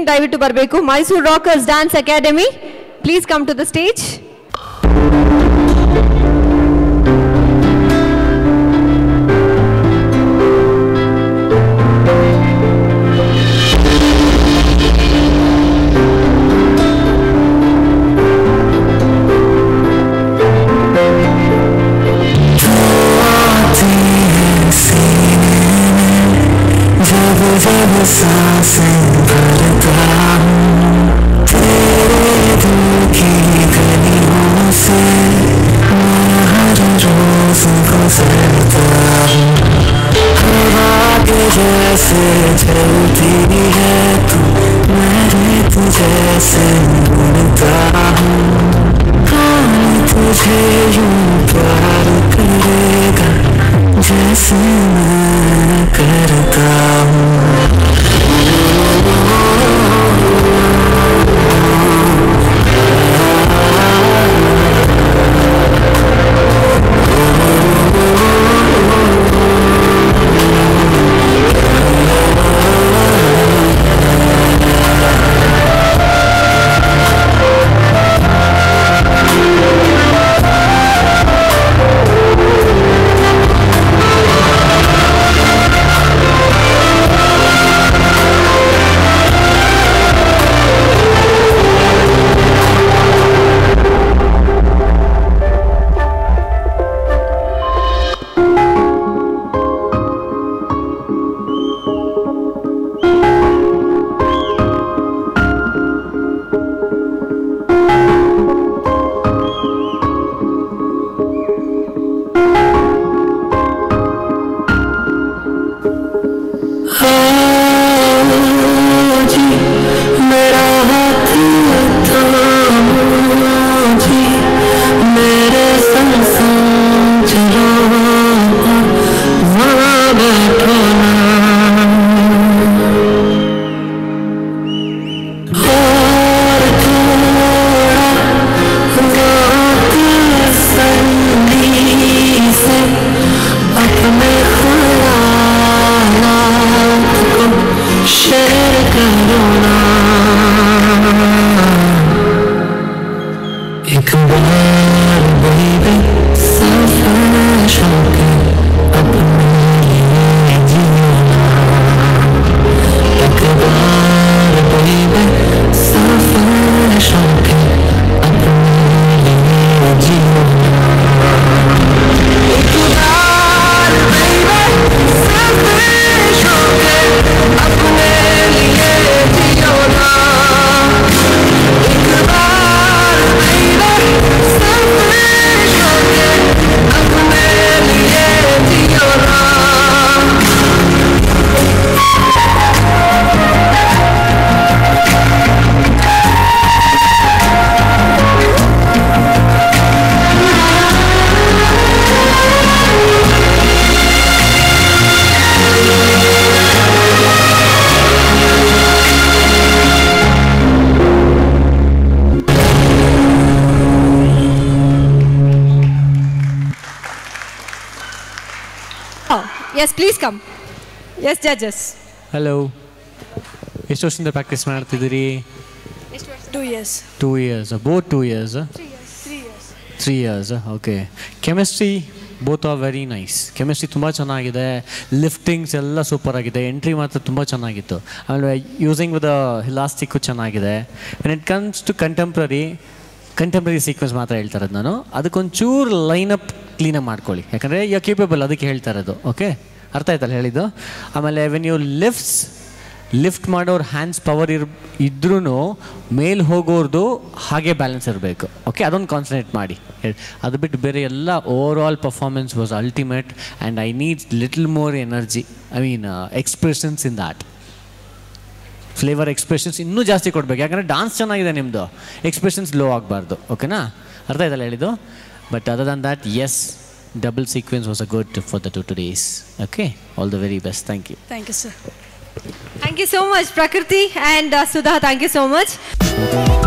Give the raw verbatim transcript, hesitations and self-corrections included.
ದಯವಿಟ್ಟು ಬರಬೇಕು. Mysuru rockers dance academy, please come to the stage. जब सांसें भरता हूँ तेरे दिल की गलियों से मैं हर रोज गुजरता हूँ. हवा के जैसे चलती है तू, मैं रेत जैसे बुनता हूँ. कौन तुझे यूं प्यार करेगा जैसे मैं करता हूँ. Yes, please come. Yes, judges. Hello. ಎಷ್ಟು ವರ್ಷದಿಂದ ಪ್ರಾಕ್ಟೀಸ್ ಮಾಡ್ತಿದ್ದೀರಿ? Two years. Two years. Both two years. Three years. Three years. Three years. Okay. Chemistry both are very nice. Chemistry ತುಂಬ ಚೆನ್ನಾಗಿದೆ. ಲಿಫ್ಟಿಂಗ್ಸ್ ಎಲ್ಲ ಸೂಪರ್ ಆಗಿದೆ. ಎಂಟ್ರಿ ಮಾತ್ರ ತುಂಬ ಚೆನ್ನಾಗಿತ್ತು. ಆಮೇಲೆ ಯೂಸಿಂಗ್ ವಿತ್ ಇಲಾಸ್ಟಿಕ್ಕು ಚೆನ್ನಾಗಿದೆ. When it comes to contemporary contemporary sequence ಮಾತ್ರ ಹೇಳ್ತಾ ಇರೋದು ನಾನು. ಅದಕ್ಕೊಂಚೂರು ಲೈನಪ್ ಕ್ಲೀನಾಗಿ ಮಾಡ್ಕೊಳ್ಳಿ, ಯಾಕಂದರೆ ಯು ಆರ್ ಕೇಪಬಲ್, ಅದಕ್ಕೆ ಹೇಳ್ತಾ ಇರೋದು. ಓಕೆ, ಅರ್ಥ ಆಯ್ತಲ್ಲ ಹೇಳಿದ್ದು? ಆಮೇಲೆ ವೆನ್ ಯು ಲಿಫ್ಟ್ಸ್ ಲಿಫ್ಟ್ ಮಾಡೋರು ಹ್ಯಾಂಡ್ಸ್ ಪವರ್ ಇರ್ ಇದ್ರೂ ಮೇಲ್ ಹೋಗೋರ್ದು ಹಾಗೆ ಬ್ಯಾಲೆನ್ಸ್ ಇರಬೇಕು. ಓಕೆ, ಅದೊಂದು ಕಾನ್ಸಂಟ್ರೇಟ್ ಮಾಡಿ. ಅದು ಬಿಟ್ಟು ಬೇರೆ ಎಲ್ಲ overall performance was ultimate and I need little more energy, I mean expressions in that. Flavour expressions ಇನ್ನೂ ಜಾಸ್ತಿ ಕೊಡಬೇಕು, ಯಾಕಂದರೆ ಡಾನ್ಸ್ ಚೆನ್ನಾಗಿದೆ ನಿಮ್ಮದು, ಎಕ್ಸ್ಪ್ರೆಷನ್ಸ್ ಲೋ ಆಗಬಾರ್ದು. ಓಕೆನಾ, ಅರ್ಥ ಆಯ್ತಲ್ಲ ಹೇಳಿದ್ದು? But other than that, yes, double sequence was a good for the two days. Okay, all the very best. Thank you. Thank you, sir. Thank you so much, Prakriti and uh, Sudha. Thank you so much.